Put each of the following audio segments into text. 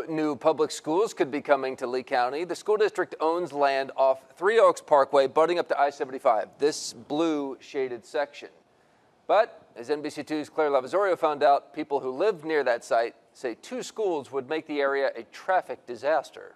new public schools could be coming to Lee County. The school district owns land off Three Oaks Parkway, butting up to I-75, this blue shaded section. But as NBC2's Claire Lavazorio found out, people who live near that site say two schools would make the area a traffic disaster.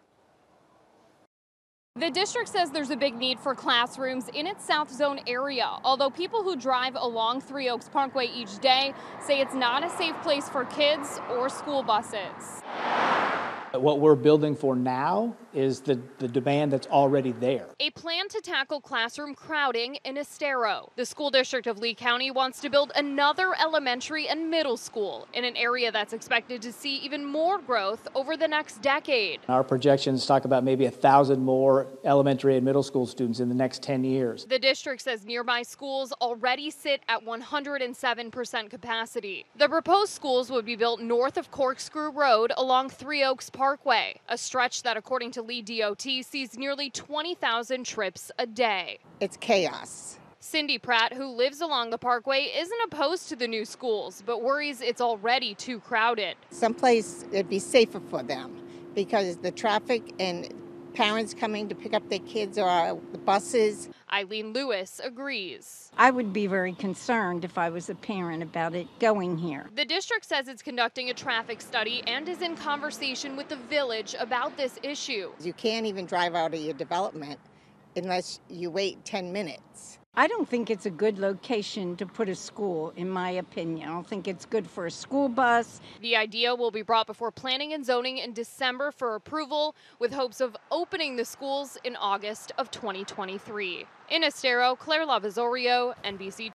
The district says there's a big need for classrooms in its South Zone area, although people who drive along Three Oaks Parkway each day say it's not a safe place for kids or school buses. What we're building for now is the demand that's already there. A plan to tackle classroom crowding in Estero. The school district of Lee County wants to build another elementary and middle school in an area that's expected to see even more growth over the next decade. Our projections talk about maybe 1,000 more elementary and middle school students in the next 10 years. The district says nearby schools already sit at 107% capacity. The proposed schools would be built north of Corkscrew Road along Three Oaks Parkway, a stretch that, according to Lee DOT, sees nearly 20,000 trips a day. It's chaos. Cindy Pratt, who lives along the parkway, isn't opposed to the new schools, but worries it's already too crowded. Someplace it'd be safer for them because the traffic and parents coming to pick up their kids or the buses. Eileen Lewis agrees. I would be very concerned if I was a parent about it going here. The district says it's conducting a traffic study and is in conversation with the village about this issue. You can't even drive out of your development unless you wait 10 minutes. I don't think it's a good location to put a school, in my opinion. I don't think it's good for a school bus. The idea will be brought before Planning and Zoning in December for approval, with hopes of opening the schools in August of 2023. In Estero, Claire Lavazorio, NBC.